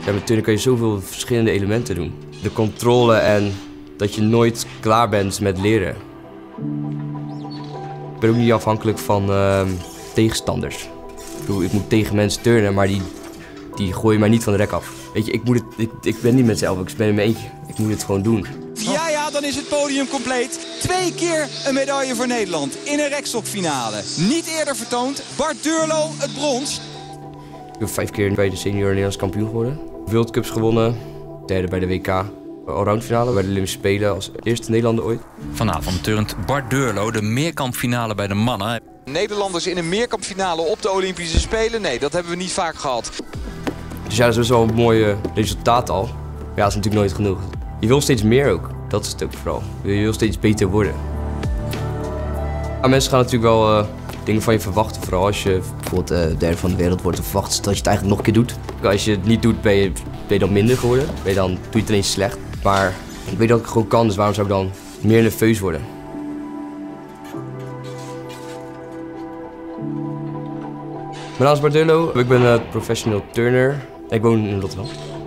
Ja, met turnen kan je zoveel verschillende elementen doen. De controle en dat je nooit klaar bent met leren. Ik ben ook niet afhankelijk van tegenstanders. Ik moet tegen mensen turnen, maar die gooien mij niet van de rek af. Weet je, ik ben niet met z'n elf, ik ben in mijn eentje. Ik moet het gewoon doen. Ja, dan is het podium compleet. 2 keer een medaille voor Nederland in een rekstokfinale. Niet eerder vertoond. Bart Duurlo het brons. Ik heb 5 keer bij de senior Nederlands kampioen geworden. World Cups gewonnen. 3e bij de WK. Allround finale bij de Olympische Spelen als eerste Nederlander ooit. Vanavond turnt Bart Duurlo de meerkampfinale bij de mannen. Nederlanders in een meerkampfinale op de Olympische Spelen? Nee, dat hebben we niet vaak gehad. Dus ja, dat is best wel een mooi resultaat al. Maar ja, dat is natuurlijk nooit genoeg. Je wil steeds meer ook. Dat is het ook vooral. Je wil steeds beter worden. Ja, mensen gaan natuurlijk wel dingen van je verwachten. Vooral als je bijvoorbeeld derde van de wereld wordt, dan verwachten ze dat je het eigenlijk nog een keer doet. Als je het niet doet, ben je dan minder geworden. Doe je het ineens slecht. Maar ik weet dat ik het gewoon kan, dus waarom zou ik dan meer nerveus worden? Mijn naam is Bart Duurlo. Ik ben professional turner. Ik woon in Rotterdam.